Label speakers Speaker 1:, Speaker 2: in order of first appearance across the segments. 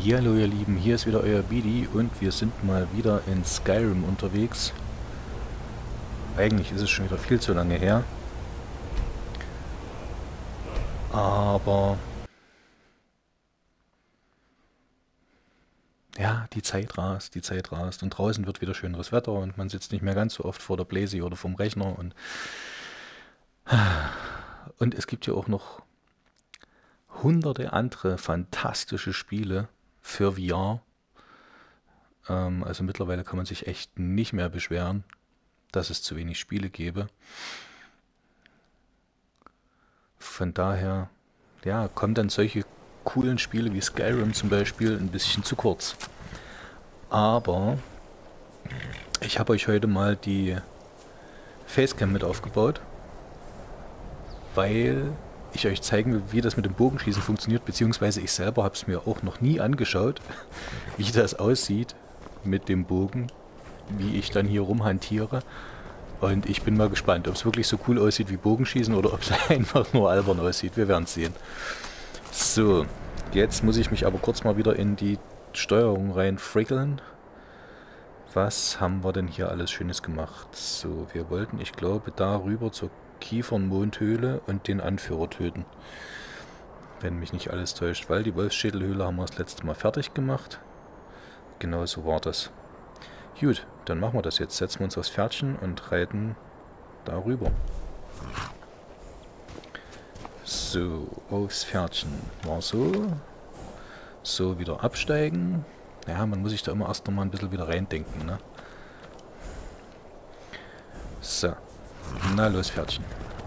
Speaker 1: Hallo ihr Lieben, hier ist wieder euer Bidi und wir sind mal wieder in Skyrim unterwegs. Eigentlich ist es schon wieder viel zu lange her, aber ja, die Zeit rast und draußen wird wieder schöneres Wetter und man sitzt nicht mehr ganz so oft vor der Bläse oder vom Rechner und es gibt ja auch noch hunderte andere fantastische Spiele für VR. Also mittlerweile kann man sich echt nicht mehr beschweren, dass es zu wenig Spiele gäbe. Von daher, ja, kommen dann solche coolen Spiele wie Skyrim zum Beispiel ein bisschen zu kurz. Aber ich habe euch heute mal die Facecam mit aufgebaut, weil ich euch zeigen will, wie das mit dem Bogenschießen funktioniert, beziehungsweise ich selber habe es mir auch noch nie angeschaut, wie das aussieht mit dem Bogen, wie ich dann hier rumhantiere. Und ich bin mal gespannt, ob es wirklich so cool aussieht wie Bogenschießen oder ob es einfach nur albern aussieht. Wir werden es sehen. So, jetzt muss ich mich aber kurz mal wieder in die Steuerung rein frickeln. Was haben wir denn hier alles Schönes gemacht? So, wir wollten, ich glaube, da rüber zur Kiefernmondhöhle und den Anführer töten. Wenn mich nicht alles täuscht, weil die Wolfsschädelhöhle haben wir das letzte Mal fertig gemacht. Genau so war das. Gut, dann machen wir das jetzt. Setzen wir uns aufs Pferdchen und reiten darüber. So, aufs Pferdchen. War so. So, wieder absteigen. Ja, man muss sich da immer erst nochmal ein bisschen wieder reindenken, ne? So. Na los, Pferdchen.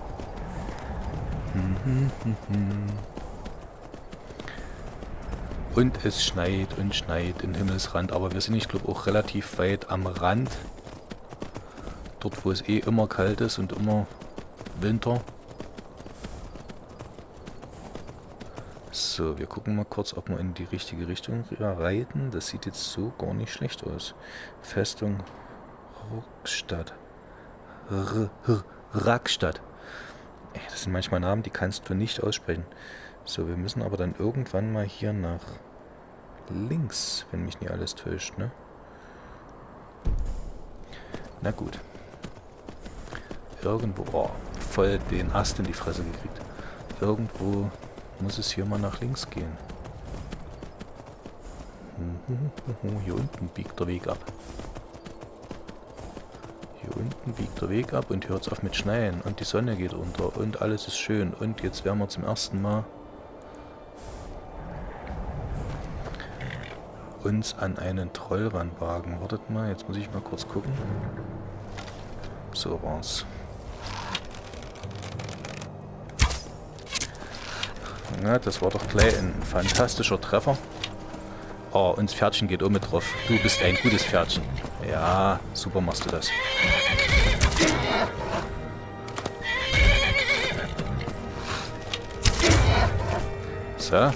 Speaker 1: Und es schneit und schneit im Himmelsrand, aber wir sind, ich glaube, auch relativ weit am Rand. Dort, wo es eh immer kalt ist und immer Winter. So, wir gucken mal kurz, ob wir in die richtige Richtung reiten. Das sieht jetzt so gar nicht schlecht aus. Festung Ruckstadt. Rackstadt. Ey, das sind manchmal Namen, die kannst du nicht aussprechen. So, wir müssen aber dann irgendwann mal hier nach links, wenn mich nicht alles täuscht, ne? Na gut. Irgendwo, oh, voll den Ast in die Fresse gekriegt. Irgendwo muss es hier mal nach links gehen. Hier unten biegt der Weg ab. Hier unten biegt der Weg ab und hört es auf mit Schneien und die Sonne geht unter und alles ist schön. Und jetzt werden wir zum ersten Mal uns an einen Troll ranwagen. Wartet mal, jetzt muss ich mal kurz gucken. So war's. Na, das war doch gleich ein fantastischer Treffer. Oh, und das Pferdchen geht auch mit drauf. Du bist ein gutes Pferdchen. Ja, super machst du das. So.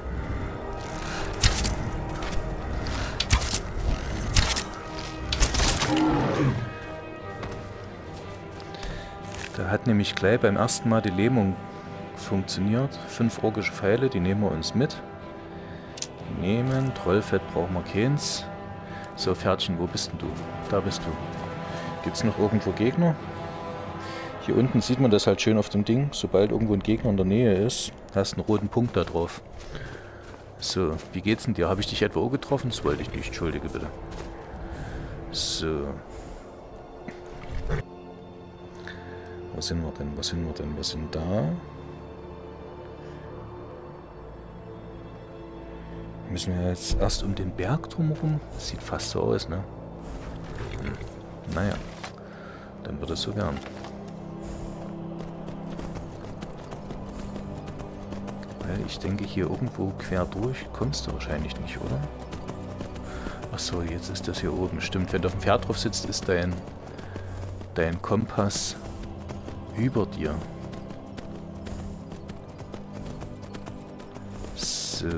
Speaker 1: Da hat nämlich gleich beim ersten Mal die Lähmung funktioniert. 5 orgische Pfeile, die nehmen wir uns mit. Nehmen, Trollfett brauchen wir keins. So, Pferdchen, wo bist denn du? Da bist du. Gibt es noch irgendwo Gegner? Hier unten sieht man das halt schön auf dem Ding. Sobald irgendwo ein Gegner in der Nähe ist, hast du einen roten Punkt da drauf. So, wie geht's denn dir? Habe ich dich etwa auch getroffen? Das wollte ich nicht, entschuldige bitte. So. Wo sind wir denn? Wo sind wir denn? Wir sind da. Müssen wir jetzt erst um den Berg drumherum? Das sieht fast so aus, ne? Naja, dann wird es so werden. Weil ich denke, hier irgendwo quer durch kommst du wahrscheinlich nicht, oder? Achso, jetzt ist das hier oben. Stimmt, wenn du auf dem Pferd drauf sitzt, ist dein Kompass über dir. So.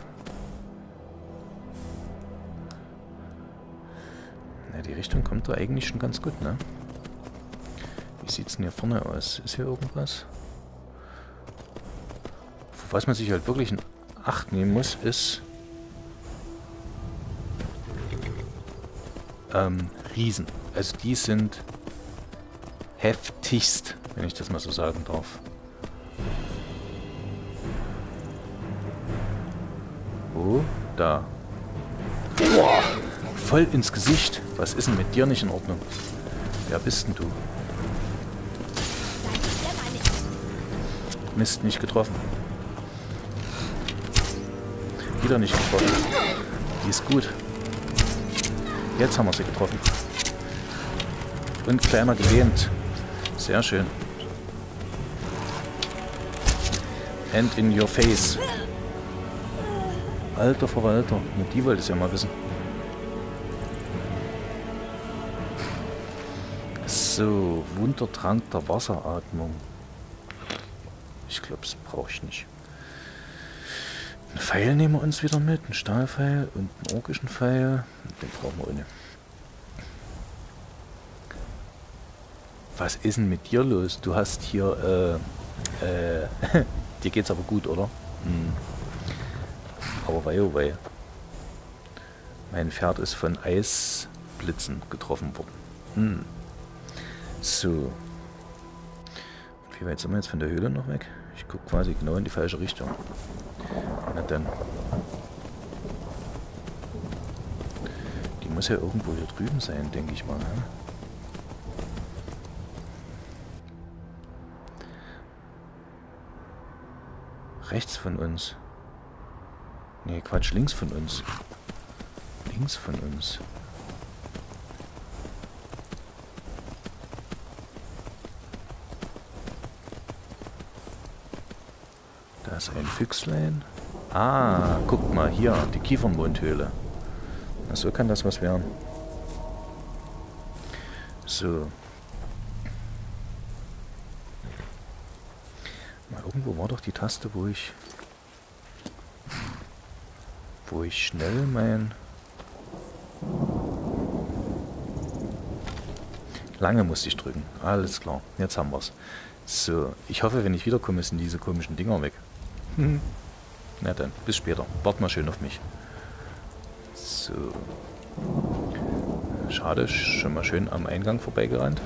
Speaker 1: Ja, die Richtung kommt da eigentlich schon ganz gut, ne? Wie sieht's denn hier vorne aus? Ist hier irgendwas? Was man sich halt wirklich in Acht nehmen muss, ist, Riesen. Also die sind heftigst, wenn ich das mal so sagen darf. Wo? Da. Boah, voll ins Gesicht. Was ist denn mit dir nicht in Ordnung? Wer bist denn du? Mist, nicht getroffen. Wieder nicht getroffen. Die ist gut. Jetzt haben wir sie getroffen. Und kleiner gelähmt. Sehr schön. Hand in your face. Alter Verwalter. Nur die wollte es ja mal wissen. So, Wundertrank der Wasseratmung. Ich glaube, das brauche ich nicht. Einen Pfeil nehmen wir uns wieder mit. Einen Stahlpfeil und einen orkischen Pfeil. Den brauchen wir ohne. Was ist denn mit dir los? Du hast hier, dir geht's aber gut, oder? Hm. Aber wei, oh wei. Mein Pferd ist von Eisblitzen getroffen worden. Hm. So. Und wie weit sind wir jetzt von der Höhle noch weg? Ich gucke quasi genau in die falsche Richtung. Na dann. Die muss ja irgendwo hier drüben sein, denke ich mal. Ne? Rechts von uns. Nee, Quatsch, links von uns. Links von uns. Da ist ein Füchslein. Ah, guck mal, hier, die Kiefernmondhöhle. Na, so kann das was werden. So. Mal irgendwo war doch die Taste, wo ich schnell mein... Lange musste ich drücken. Alles klar, jetzt haben wir's. So, ich hoffe, wenn ich wiederkomme, sind diese komischen Dinger weg. Na dann, bis später. Wart mal schön auf mich. So. Schade, schon mal schön am Eingang vorbeigerannt.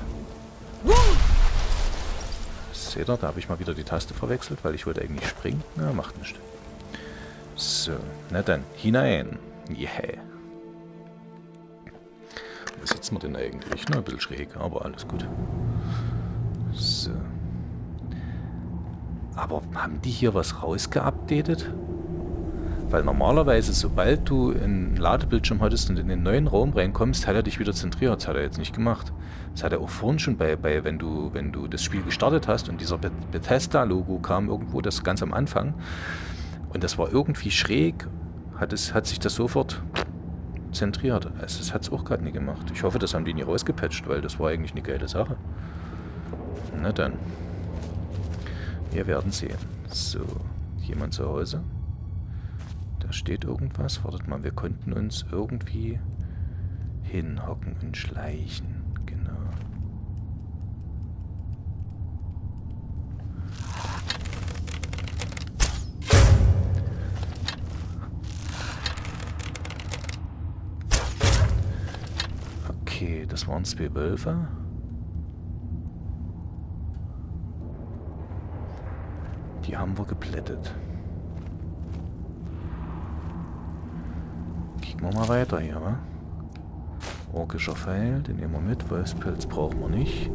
Speaker 1: Seht ihr, da habe ich mal wieder die Taste verwechselt, weil ich wollte eigentlich springen. Na, macht nichts. So, na dann, hinein. Yeah. Wo sitzen wir denn eigentlich? Na, ein bisschen schräg, aber alles gut. So. Aber haben die hier was rausgeupdatet? Weil normalerweise, sobald du einen Ladebildschirm hattest und in den neuen Raum reinkommst, hat er dich wieder zentriert. Das hat er jetzt nicht gemacht. Das hat er auch vorhin schon wenn du das Spiel gestartet hast und dieser Bethesda-Logo kam irgendwo, das ganz am Anfang. Und das war irgendwie schräg, hat sich das sofort zentriert. Also das hat es auch gerade nicht gemacht. Ich hoffe, das haben die nie rausgepatcht, weil das war eigentlich eine geile Sache. Na dann. Wir werden sehen. So, jemand zu Hause? Da steht irgendwas. Wartet mal, wir konnten uns irgendwie hinhocken und schleichen. Genau. Okay, das waren 2 Wölfe. Die haben wir geplättet. Kicken wir mal weiter hier, wa? Orkischer Pfeil, den nehmen wir mit. Wolfspelz brauchen wir nicht.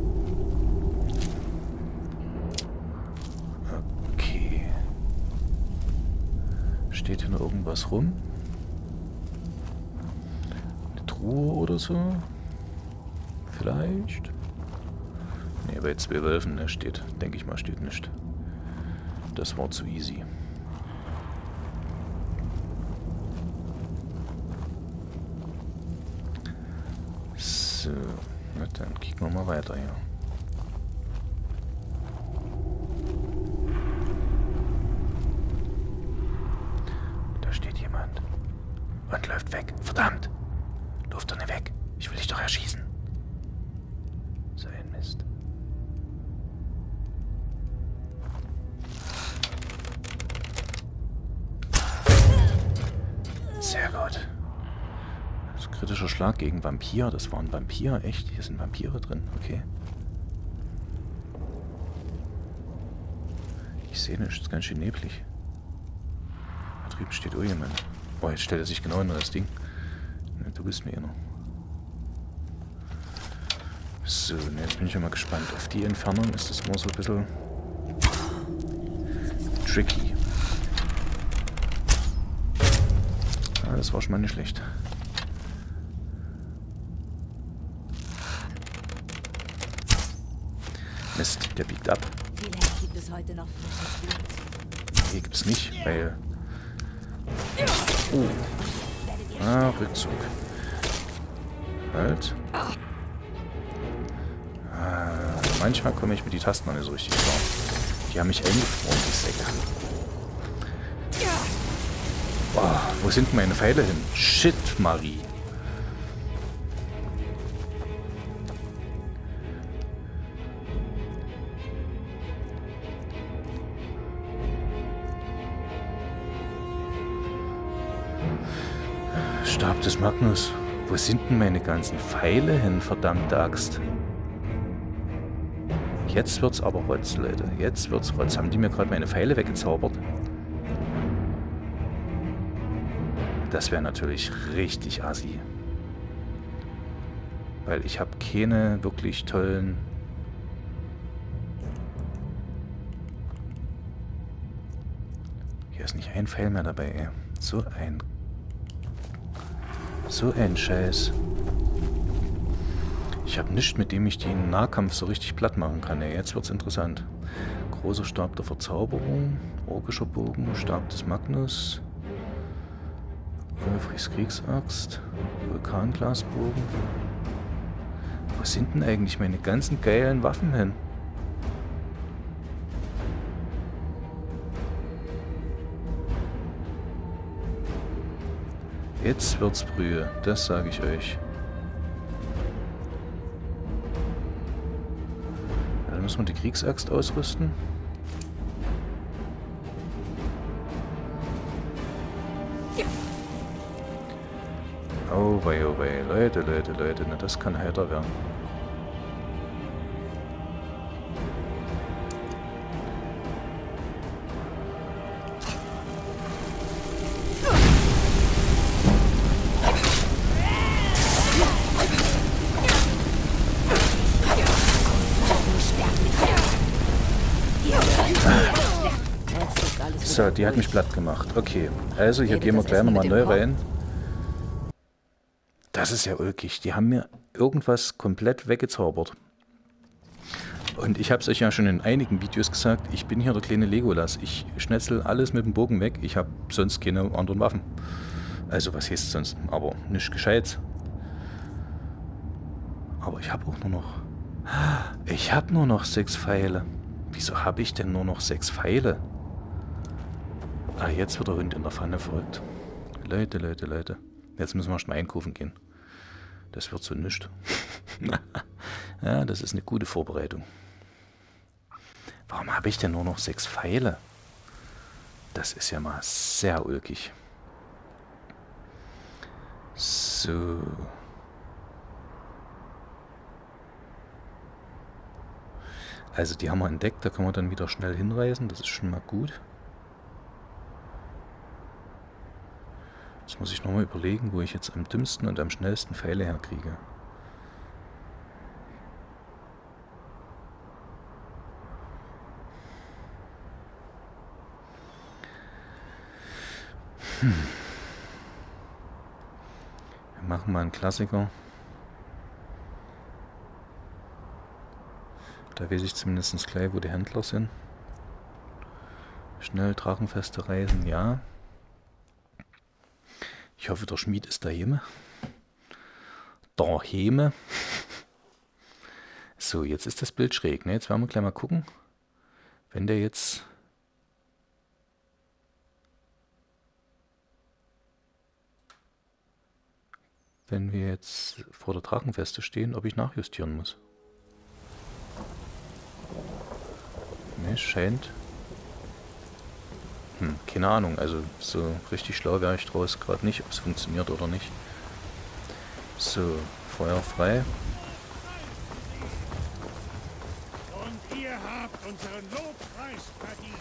Speaker 1: Okay. Steht hier noch irgendwas rum? Eine Truhe oder so? Vielleicht? Ne, bei 2 Wölfen, ne, steht. Denke ich mal, steht nicht. Das war zu easy. So, na dann kicken wir mal weiter hier. Da steht jemand. Und läuft weg. Verdammt! Läuft doch nicht weg. Ich will dich doch erschießen. So ein Mist. Sehr gut. Das Kritischer Schlag gegen Vampir. Das war ein Vampir, echt? Hier sind Vampire drin, okay. Ich sehe nichts, ist ganz schön neblig. Da drüben steht oh jemand. Oh, jetzt stellt er sich genau in das Ding. Ne, du bist mir eh noch. So, ne, jetzt bin ich ja mal gespannt. Auf die Entfernung ist das immer so ein bisschen tricky. Ah, das war schon mal nicht schlecht. Mist, der biegt ab.
Speaker 2: Vielleicht gibt es heute noch frisches Blut.
Speaker 1: Hier gibt's nicht, weil... Ah, Rückzug. Halt. Manchmal komme ich mit die Tasten noch nicht so richtig klar. Die haben mich eingefroren, die Säcke. Boah, wo sind meine Pfeile hin? Shit, Marie. Stab des Magnus. Wo sind denn meine ganzen Pfeile hin, verdammte Axt? Jetzt wird's aber Rotz, Leute. Jetzt wird's Rotz. Haben die mir gerade meine Pfeile weggezaubert? Das wäre natürlich richtig assi. Weil ich habe keine wirklich tollen... Hier ist nicht ein Pfeil mehr dabei, ey. So ein Scheiß. Ich habe nichts, mit dem ich den Nahkampf so richtig platt machen kann. Ey. Jetzt wird's interessant. Großer Stab der Verzauberung, orgischer Bogen, Stab des Magnus, Wulfrichs Kriegsaxt, Vulkanglasbogen. Wo sind denn eigentlich meine ganzen geilen Waffen hin? Jetzt wird's Brühe, das sage ich euch. Dann müssen wir die Kriegsaxt ausrüsten. Oh wei, Leute, na das kann heiter werden. So, die hat mich platt gemacht. Okay, also hier gehen wir gleich nochmal neu rein. Das ist ja ulkig. Die haben mir irgendwas komplett weggezaubert. Und ich habe es euch ja schon in einigen Videos gesagt, ich bin hier der kleine Legolas. Ich schnetzel alles mit dem Bogen weg. Ich habe sonst keine anderen Waffen. Also was heißt sonst? Aber nichts Gescheites. Aber ich habe auch nur noch... Ich habe nur noch 6 Pfeile. Wieso habe ich denn nur noch 6 Pfeile? Ah, jetzt wird der Hund in der Pfanne verrückt. Leute. Jetzt müssen wir schon mal einkaufen gehen. Das wird so nichts. Ja, das ist eine gute Vorbereitung. Warum habe ich denn nur noch 6 Pfeile? Das ist ja mal sehr ulkig. So. Also die haben wir entdeckt, da können wir dann wieder schnell hinreisen. Das ist schon mal gut. Jetzt muss ich nochmal überlegen, wo ich jetzt am dümmsten und am schnellsten Pfeile herkriege. Wir machen mal einen Klassiker. Da weiß ich zumindest gleich, wo die Händler sind. Schnell Drachenfeste reisen, ja. Ich hoffe, der Schmied ist daheim. Daheim. So, jetzt ist das Bild schräg. Ne? Jetzt werden wir gleich mal gucken. Wenn der jetzt... Wenn wir jetzt vor der Drachenfeste stehen, ob ich nachjustieren muss. Ne, scheint... keine Ahnung, also so richtig schlau wäre ich draus gerade nicht, ob es funktioniert oder nicht. So, Feuer frei.
Speaker 3: Und ihr habt unseren Lobpreis verdient.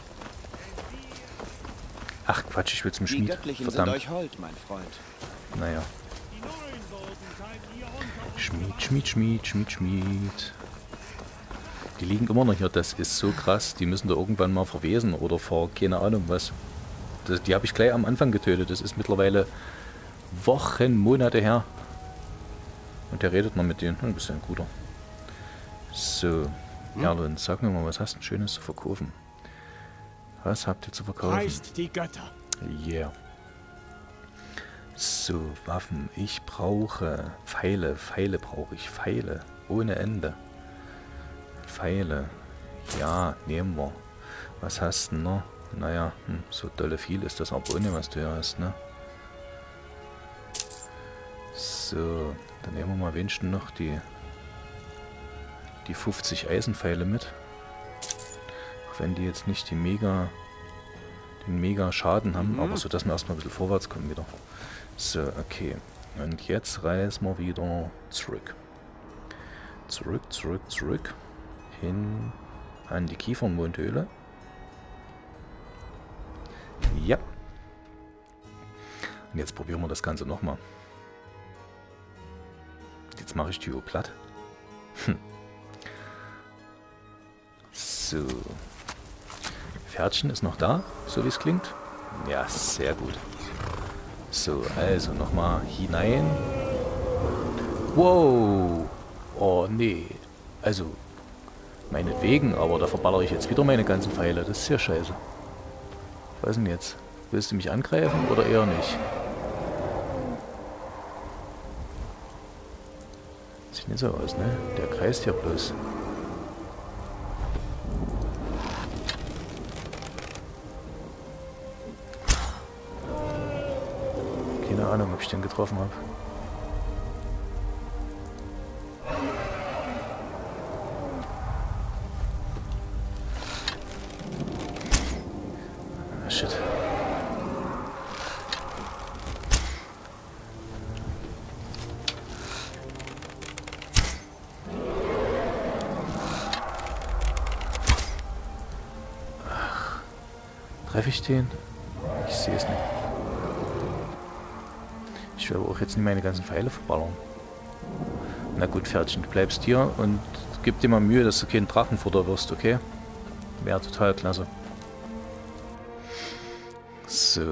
Speaker 1: Ach Quatsch, ich will zum
Speaker 4: Die
Speaker 1: Schmied.
Speaker 4: Göttlichen sind
Speaker 1: Verdammt.
Speaker 4: euch hold, mein Freund.
Speaker 1: Naja.
Speaker 3: Die neuen Boten seid ihr unter uns.
Speaker 1: Schmied, Schmied, Schmied, Schmied, Schmied. Die liegen immer noch hier, das ist so krass. Die müssen da irgendwann mal verwesen oder vor keine Ahnung was. Die habe ich gleich am Anfang getötet. Das ist mittlerweile Wochen, Monate her. Und der redet noch mit denen. Du bist ja ein guter. So, Erlund, sag mir mal, was hast du Schönes zu verkaufen? Was habt ihr zu verkaufen?
Speaker 3: Preist die Götter.
Speaker 1: Yeah. So, Waffen. Ich brauche Pfeile. Pfeile brauche ich. Pfeile. Ohne Ende. Pfeile. Ja, nehmen wir. Was hast du noch? Naja, so dolle viel ist das aber ohne, was du hier hast, ne? So, dann nehmen wir mal wenigstens noch die 50 Eisenpfeile mit. Auch wenn die jetzt nicht den mega Schaden haben, aber so, dass wir erstmal ein bisschen vorwärts kommen wieder. So, okay. Und jetzt reisen wir wieder zurück. Zurück. Hin an die Kiefernmondhöhle. Ja. Und jetzt probieren wir das Ganze nochmal. Jetzt mache ich die Uhr platt. So. Pferdchen ist noch da, so wie es klingt. Ja, sehr gut. So, also nochmal hinein. Wow. Oh, nee. Also, meinetwegen, aber da verballere ich jetzt wieder meine ganzen Pfeile. Das ist ja scheiße. Was denn jetzt? Willst du mich angreifen oder eher nicht? Sieht nicht so aus, ne? Der kreist ja bloß. Keine Ahnung, ob ich den getroffen habe. Ah, shit. Ach, treffe ich den? Ich sehe es nicht. Ich will aber auch jetzt nicht meine ganzen Pfeile verballern. Na gut, Pferdchen, du bleibst hier und gib dir mal Mühe, dass du keinen Drachenfutter wirst, okay? Wäre total klasse. So.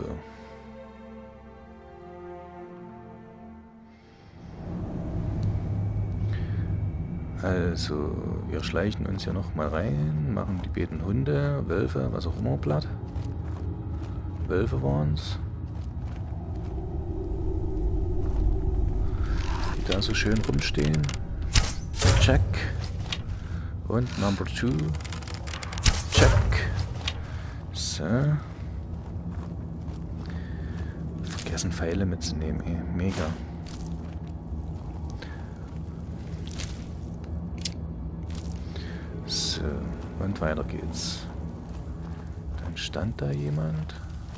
Speaker 1: Also, wir schleichen uns ja noch mal rein, machen die beiden Hunde, Wölfe, was auch immer platt. Wölfe waren's. Die da so schön rumstehen. Check. Und Number 2. Check. So. Vergessen Pfeile mitzunehmen, ey. Mega. So. Und weiter geht's. Dann stand da jemand.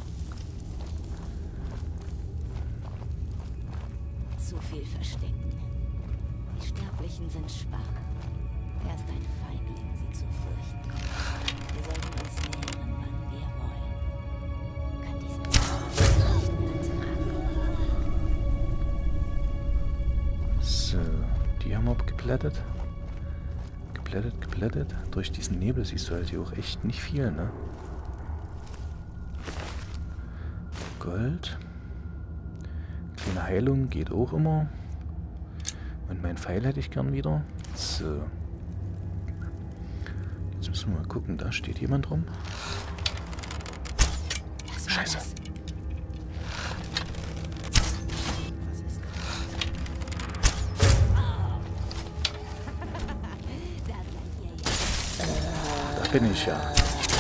Speaker 2: Zu viel Verstecken. Die Sterblichen sind schwach. Er ist ein Feigling, sie zu fürchten. Wir sollten uns nähern, wann wir wollen. Kann diesen nicht ertragen.
Speaker 1: So, die haben wir geplättet. Geplättet. Durch diesen Nebel siehst du halt hier auch echt nicht viel, ne? Gold. Kleine Heilung geht auch immer. Und mein Pfeil hätte ich gern wieder. So. Jetzt müssen wir mal gucken, da steht jemand rum. Scheiße. Da bin ich ja.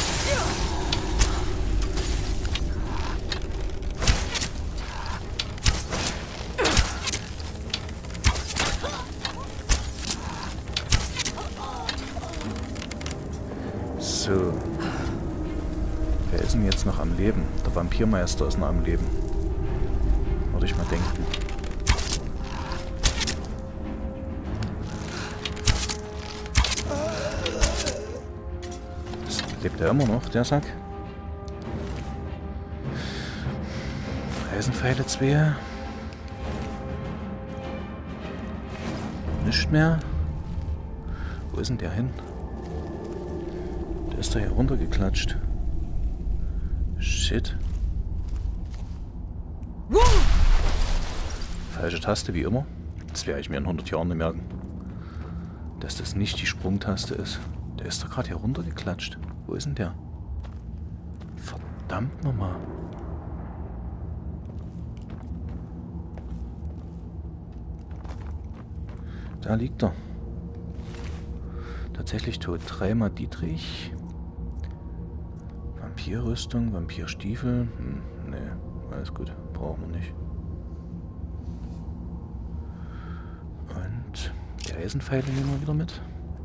Speaker 1: So. Wer ist denn jetzt noch am Leben? Der Vampirmeister ist noch am Leben. Würde ich mal denken. Lebt er immer noch, der Sack? Eisenpfeile 2. Nicht mehr. Wo ist denn der hin? Der ist da hier runtergeklatscht. Shit. Falsche Taste, wie immer. Das werde ich mir in 100 Jahren nicht merken. Dass das nicht die Sprungtaste ist. Der ist doch gerade hier runtergeklatscht. Wo ist denn der? Verdammt nochmal. Da liegt er. Tatsächlich tot. 3-mal Dietrich. Vampirrüstung, Vampirstiefel. Nee, alles gut. Brauchen wir nicht. Und die Eisenpfeile nehmen wir wieder mit.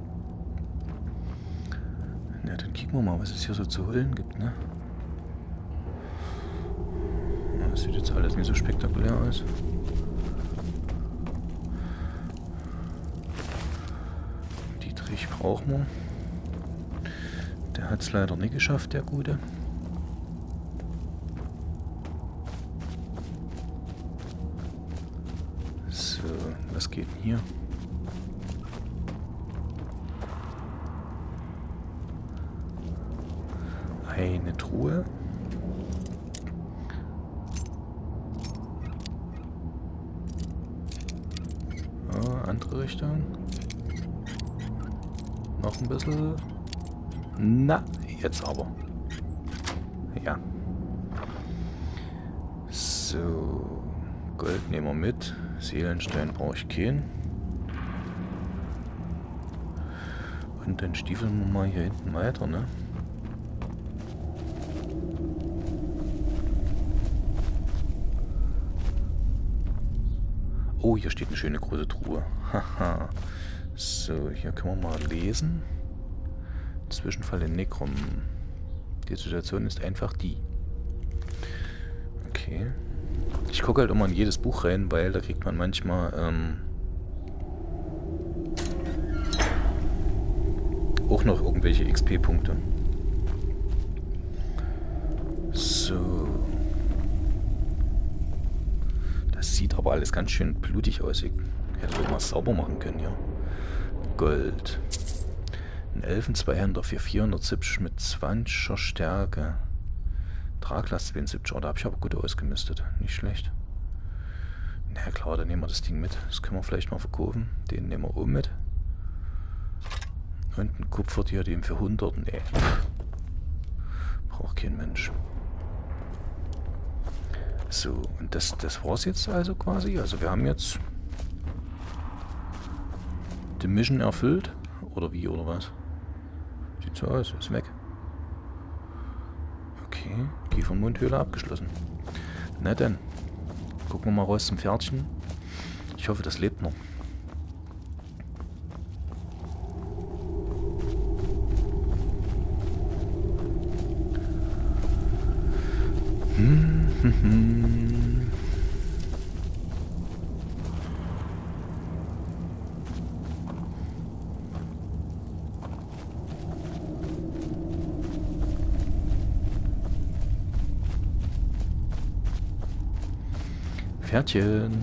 Speaker 1: Na, dann kicken wir mal, was es hier so zu holen gibt, ne? Das sieht jetzt alles nicht so spektakulär aus. Dietrich brauchen wir. Der hat es leider nicht geschafft, der Gute. So, was geht denn hier? Eine Truhe. Oh, andere Richtung. Noch ein bisschen. Na, jetzt aber. Ja. So. Gold nehmen wir mit. Seelenstein brauche ich keinen. Und dann stiefeln wir mal hier hinten weiter, ne? Oh, hier steht eine schöne große Truhe. Haha. So, hier können wir mal lesen. Zwischenfall in Necrom. Die Situation ist einfach die. Okay. Ich gucke halt immer in jedes Buch rein, weil da kriegt man manchmal auch noch irgendwelche XP-Punkte. So. Das sieht aber alles ganz schön blutig aus. Ich hätte doch mal sauber machen können, ja. Gold. Ein Elfen-Zweihänder für 470 mit 20er Stärke. Traglast 72. Oh, da habe ich aber gut ausgemistet. Nicht schlecht. Na klar, dann nehmen wir das Ding mit. Das können wir vielleicht mal verkaufen. Den nehmen wir auch mit. Und ein Kupferdiadem für 100. Nee. Braucht kein Mensch. So, und das war's jetzt also quasi. Also wir haben jetzt die Mission erfüllt. Oder wie, oder was? Sieht so aus, ist weg. Okay, Kiefernmundhöhle abgeschlossen. Na dann, gucken wir mal raus zum Pferdchen. Ich hoffe, das lebt noch. Pferdchen.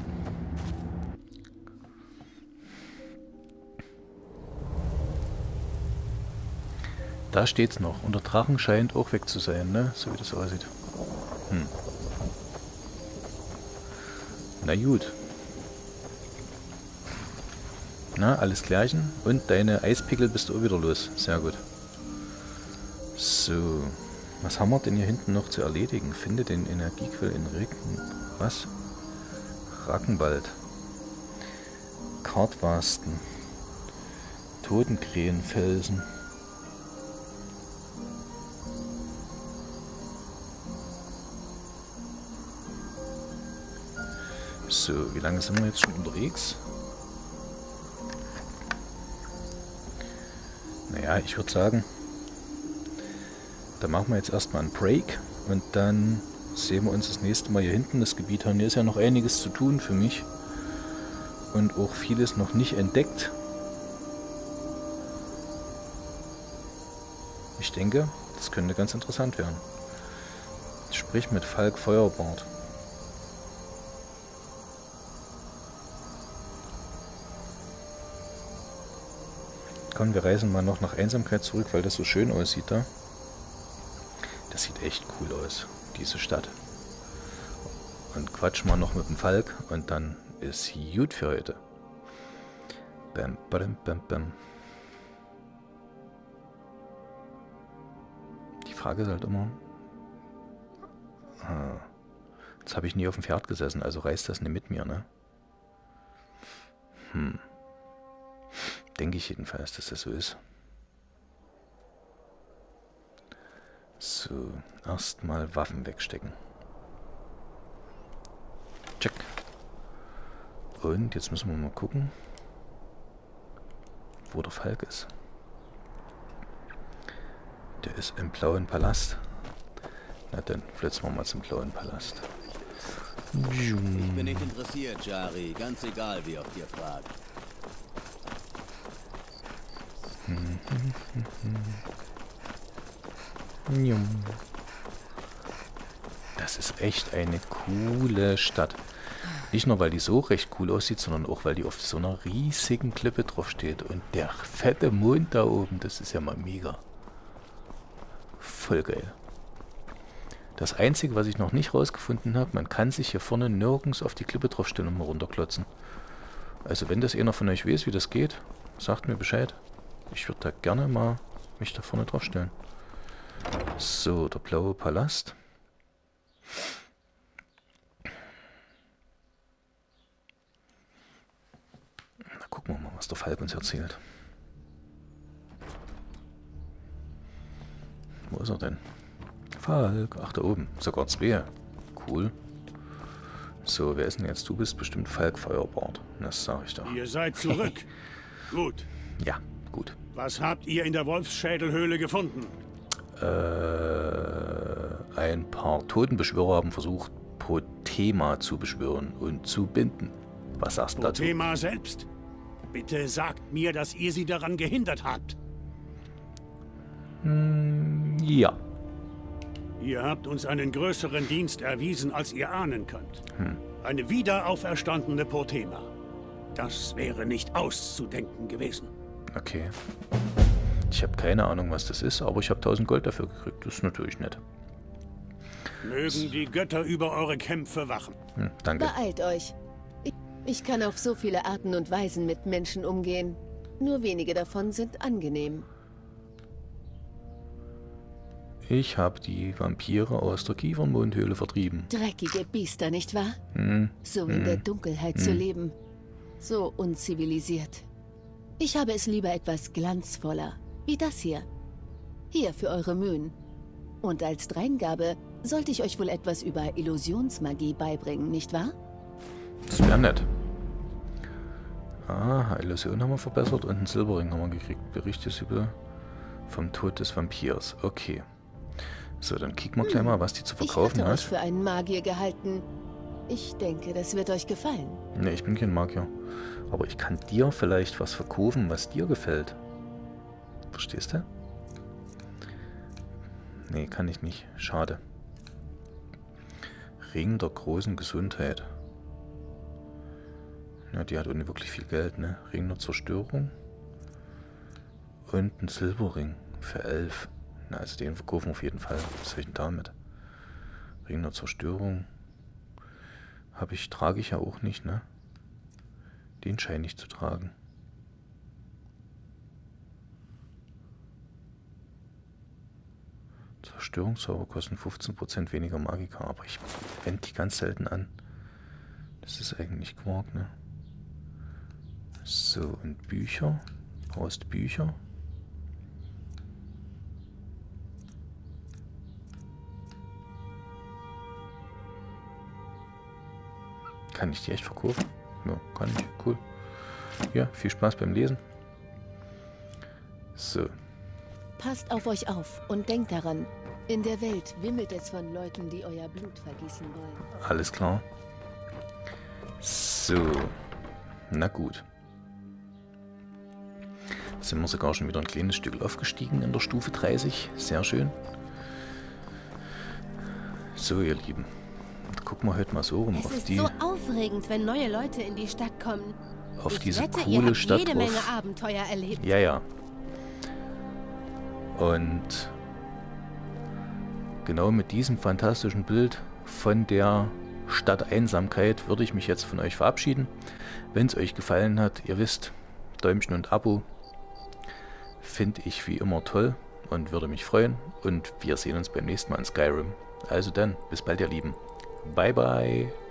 Speaker 1: Da steht's noch. Und der Drachen scheint auch weg zu sein, ne? So wie das aussieht. Na gut. Na, alles klärchen. Und deine Eispickel bist du auch wieder los. Sehr gut. So. Was haben wir denn hier hinten noch zu erledigen? Finde den Energiequell in Regen. Was? Rackenwald. Kartwasten. Totenkrähenfelsen. So, wie lange sind wir jetzt schon unterwegs? Naja, ich würde sagen, da machen wir jetzt erstmal einen Break und dann sehen wir uns das nächste Mal hier hinten das Gebiet an. Hier ist ja noch einiges zu tun für mich und auch vieles noch nicht entdeckt. Ich denke, das könnte ganz interessant werden. Sprich mit Falk Feuerbart. Komm, wir reisen mal noch nach Einsamkeit zurück, weil das so schön aussieht da. Das sieht echt cool aus, diese Stadt. Und quatsch mal noch mit dem Falk und dann ist gut für heute. Bam, bam, bam, bam. Die Frage ist halt immer... Jetzt habe ich nie auf dem Pferd gesessen, also reißt das nicht mit mir, ne? Denke ich jedenfalls, dass das so ist. So, erstmal Waffen wegstecken. Check. Und jetzt müssen wir mal gucken, wo der Falk ist. Der ist im Blauen Palast. Na dann, flitzen wir mal zum Blauen Palast.
Speaker 4: Ich bin nicht interessiert, Jari. Ganz egal, wie oft ihr fragt.
Speaker 1: Das ist echt eine coole Stadt. Nicht nur, weil die so recht cool aussieht, sondern auch, weil die auf so einer riesigen Klippe drauf steht. Und der fette Mond da oben, das ist ja mal mega. Voll geil. Das Einzige, was ich noch nicht rausgefunden habe, man kann sich hier vorne nirgends auf die Klippe draufstellen und mal runterklotzen. Also wenn das einer von euch weiß, wie das geht, sagt mir Bescheid. Ich würde da gerne mal mich da vorne draufstellen. So, der Blaue Palast. Na, gucken wir mal, was der Falk uns erzählt. Wo ist er denn? Falk, ach da oben, sogar zwei. Cool. So, wer ist denn jetzt? Du bist bestimmt Falk Feuerbart. Das sage ich doch.
Speaker 3: Ihr seid zurück. Gut.
Speaker 1: Ja, gut.
Speaker 3: Was habt ihr in der Wolfsschädelhöhle gefunden?
Speaker 1: Ein paar Totenbeschwörer haben versucht, Pothema zu beschwören und zu binden. Was sagst du dazu?
Speaker 3: Pothema selbst? Bitte sagt mir, dass ihr sie daran gehindert habt.
Speaker 1: Ja.
Speaker 3: Ihr habt uns einen größeren Dienst erwiesen, als ihr ahnen könnt. Eine wiederauferstandene Pothema. Das wäre nicht auszudenken gewesen.
Speaker 1: Okay. Ich habe keine Ahnung, was das ist, aber ich habe 1000 Gold dafür gekriegt. Das ist natürlich nett.
Speaker 3: Mögen die Götter über eure Kämpfe wachen.
Speaker 1: Danke.
Speaker 5: Beeilt euch. Ich kann auf so viele Arten und Weisen mit Menschen umgehen. Nur wenige davon sind angenehm.
Speaker 1: Ich habe die Vampire aus der Kiefernmondhöhle vertrieben.
Speaker 5: Dreckige Biester, nicht wahr? So in der Dunkelheit zu leben. So unzivilisiert. Ich habe es lieber etwas glanzvoller, wie das hier. Hier für eure Mühen. Und als Dreingabe sollte ich euch wohl etwas über Illusionsmagie beibringen, nicht wahr?
Speaker 1: Das wäre nett. Ah, Illusion haben wir verbessert und einen Silberring haben wir gekriegt. Bericht ist über vom Tod des Vampirs. Okay. So, dann kicken wir gleich mal, was die zu verkaufen
Speaker 5: ich hatte
Speaker 1: hat.
Speaker 5: euch für einen Magier gehalten. Ich denke, das wird euch gefallen.
Speaker 1: Ne, ich bin kein Magier. Aber ich kann dir vielleicht was verkaufen, was dir gefällt. Verstehst du? Nee, kann ich nicht. Schade. Ring der großen Gesundheit. Ja, die hat auch nicht wirklich viel Geld, ne? Ring der Zerstörung. Und ein Silberring für 11. Na, also den verkaufen wir auf jeden Fall. Was soll ich denn damit? Ring der Zerstörung. Trage ich ja auch nicht, ne? Den scheine ich zu tragen. Zerstörungszauber kosten 15% weniger Magika, aber ich wende die ganz selten an. Das ist eigentlich Quark, ne? So, und Bücher. Brauchst Bücher. Kann ich die echt verkaufen? Ja, kann ich. Cool. Ja, viel Spaß beim Lesen. So.
Speaker 5: Passt auf euch auf und denkt daran, in der Welt wimmelt es von Leuten, die euer Blut vergießen wollen.
Speaker 1: Alles klar. So. Na gut. Jetzt sind wir sogar schon wieder ein kleines Stück aufgestiegen in der Stufe 30. Sehr schön. So, ihr Lieben. Gucken wir heute mal so rum
Speaker 5: Es
Speaker 1: auf
Speaker 5: ist
Speaker 1: die...
Speaker 5: so aufregend, wenn neue Leute in die Stadt kommen.
Speaker 1: Auf
Speaker 5: Ich
Speaker 1: diese
Speaker 5: wette, ihr
Speaker 1: coole
Speaker 5: habt
Speaker 1: Stadt
Speaker 5: jede
Speaker 1: drauf.
Speaker 5: Menge Abenteuer erlebt.
Speaker 1: Ja, ja. Und genau mit diesem fantastischen Bild von der Stadteinsamkeit würde ich mich jetzt von euch verabschieden. Wenn es euch gefallen hat, ihr wisst, Däumchen und Abo finde ich wie immer toll und würde mich freuen. Und wir sehen uns beim nächsten Mal in Skyrim. Also dann, bis bald, ihr Lieben. Bye, bye.